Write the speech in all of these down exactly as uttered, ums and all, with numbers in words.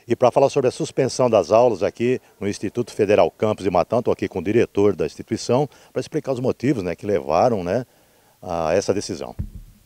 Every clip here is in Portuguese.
E para falar sobre a suspensão das aulas aqui no Instituto Federal Campus de Matão, estou aqui com o diretor da instituição para explicar os motivos, né, que levaram, né, a essa decisão.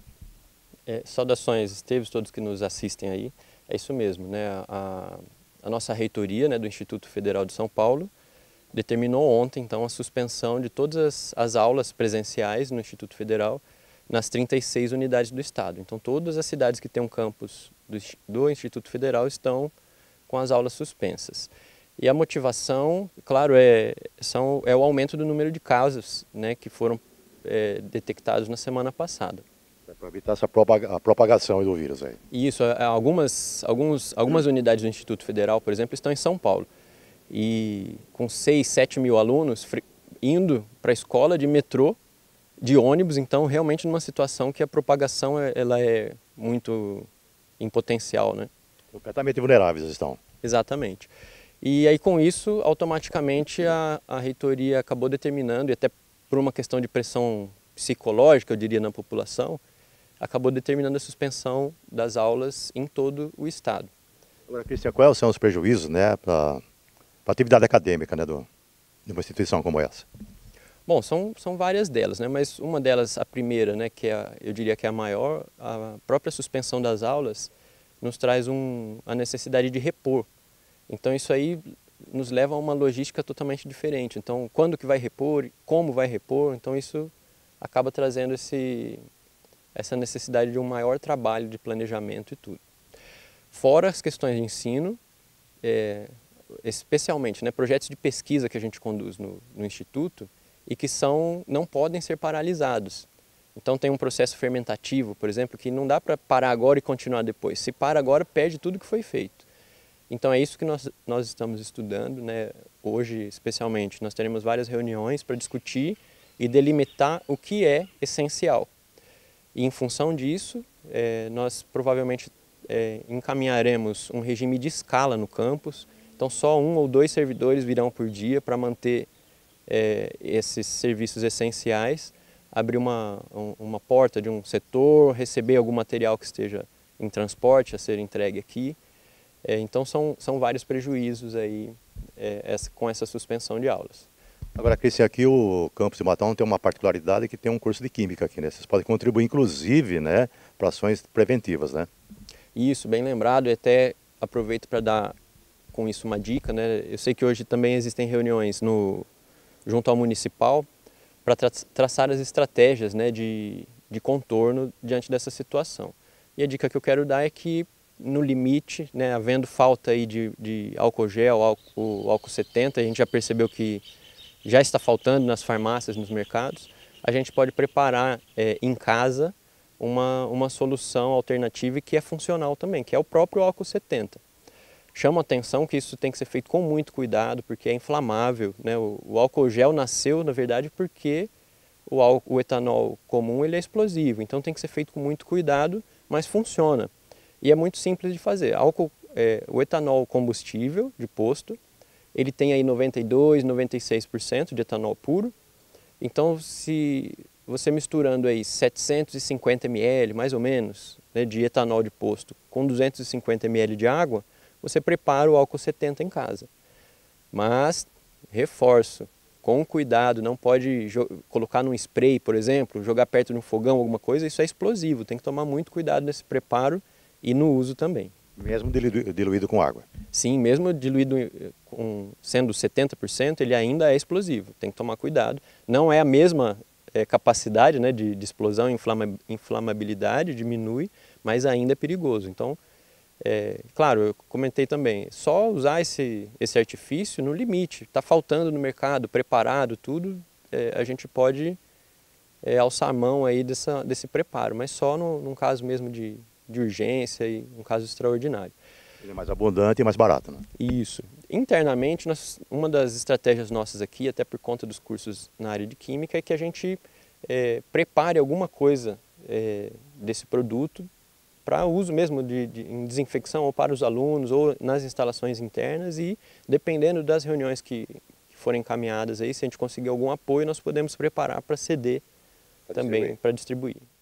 É, saudações, Esteves, todos que nos assistem aí. É isso mesmo, né? A, a nossa reitoria, né, do Instituto Federal de São Paulo determinou ontem, então, a suspensão de todas as, as aulas presenciais no Instituto Federal nas trinta e seis unidades do estado. Então, todas as cidades que têm um campus do, do Instituto Federal estão com as aulas suspensas. E a motivação, claro, é, são, é o aumento do número de casos, né, que foram é, detectados na semana passada. É para evitar essa propaga a propagação do vírus aí. E isso, algumas, alguns, algumas unidades do Instituto Federal, por exemplo, estão em São Paulo. E com seis, sete mil alunos indo para a escola de metrô, de ônibus, então realmente numa situação que a propagação ela é muito em potencial, né? Completamente vulneráveis estão. Exatamente. E aí com isso, automaticamente a, a reitoria acabou determinando, e até por uma questão de pressão psicológica, eu diria, na população, acabou determinando a suspensão das aulas em todo o estado. Agora, Cristian, quais são os prejuízos, né, para a atividade acadêmica, né, do, de uma instituição como essa? Bom, são, são várias delas, né? Mas uma delas, a primeira, né, que é, eu diria que é a maior, a própria suspensão das aulas nos traz um, a necessidade de repor. Então isso aí nos leva a uma logística totalmente diferente. Então quando que vai repor, como vai repor, então isso acaba trazendo esse, essa necessidade de um maior trabalho de planejamento e tudo. Fora as questões de ensino, é, especialmente, né, projetos de pesquisa que a gente conduz no, no Instituto, e que são, não podem ser paralisados. Então tem um processo fermentativo, por exemplo, que não dá para parar agora e continuar depois. Se para agora, perde tudo que foi feito. Então é isso que nós, nós estamos estudando, né? Hoje, especialmente, nós teremos várias reuniões para discutir e delimitar o que é essencial. E em função disso, é, nós provavelmente é, encaminharemos um regime de escala no campus. Então só um ou dois servidores virão por dia para manter É, esses serviços essenciais, abrir uma, um, uma porta de um setor, receber algum material que esteja em transporte a ser entregue aqui. É, então são, são vários prejuízos aí é, essa, com essa suspensão de aulas. Agora, Cristian, aqui o campus de Matão tem uma particularidade que tem um curso de Química aqui, né? Vocês podem contribuir, inclusive, né, para ações preventivas, né? Isso, bem lembrado, e até aproveito para dar com isso uma dica, né? Eu sei que hoje também existem reuniões no junto ao municipal, para tra traçar as estratégias, né, de, de contorno diante dessa situação. E a dica que eu quero dar é que, no limite, né, havendo falta aí de, de álcool gel, álcool, álcool setenta, a gente já percebeu que já está faltando nas farmácias, nos mercados, a gente pode preparar é, em casa uma, uma solução alternativa e que é funcional também, que é o próprio álcool setenta. Chama a atenção que isso tem que ser feito com muito cuidado, porque é inflamável, né? O, o álcool gel nasceu, na verdade, porque o, álcool, o etanol comum ele é explosivo, então tem que ser feito com muito cuidado, mas funciona. E é muito simples de fazer. Álcool, é, o etanol combustível de posto, ele tem aí noventa e dois, noventa e seis por cento de etanol puro, então se você misturando aí setecentos e cinquenta mililitros, mais ou menos, né, de etanol de posto com duzentos e cinquenta mililitros de água, você prepara o álcool setenta em casa. Mas, reforço, com cuidado, não pode colocar num spray, por exemplo, jogar perto de um fogão, alguma coisa, isso é explosivo, tem que tomar muito cuidado nesse preparo e no uso também. Mesmo diluído, diluído com água? Sim, mesmo diluído com, sendo setenta por cento, ele ainda é explosivo, tem que tomar cuidado. Não é a mesma é, capacidade, né, de, de explosão e inflama, inflamabilidade, diminui, mas ainda é perigoso. Então, É, claro, eu comentei também, só usar esse, esse artifício no limite, está faltando no mercado, preparado, tudo, é, a gente pode é, alçar a mão aí dessa, desse preparo, mas só no, num caso mesmo de, de urgência e um caso extraordinário. Ele é mais abundante e mais barato, né? Isso. Internamente, nós, uma das estratégias nossas aqui, até por conta dos cursos na área de Química, é que a gente é, prepare alguma coisa é, desse produto para uso mesmo de, de, em desinfecção ou para os alunos ou nas instalações internas e dependendo das reuniões que, que forem encaminhadas aí, se a gente conseguir algum apoio, nós podemos preparar para ceder também, para distribuir.